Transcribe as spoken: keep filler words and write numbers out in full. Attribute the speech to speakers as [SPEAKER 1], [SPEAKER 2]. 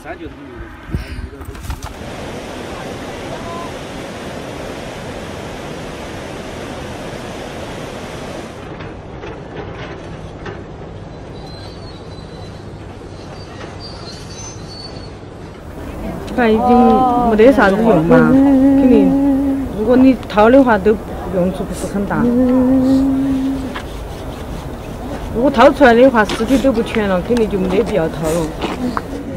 [SPEAKER 1] 感觉他们有的。
[SPEAKER 2] 它已经没得啥子用嘛，肯定，如果你掏的话，都用处不是很大。如果掏出来的话，尸体都不全了，肯定就没得必要掏了。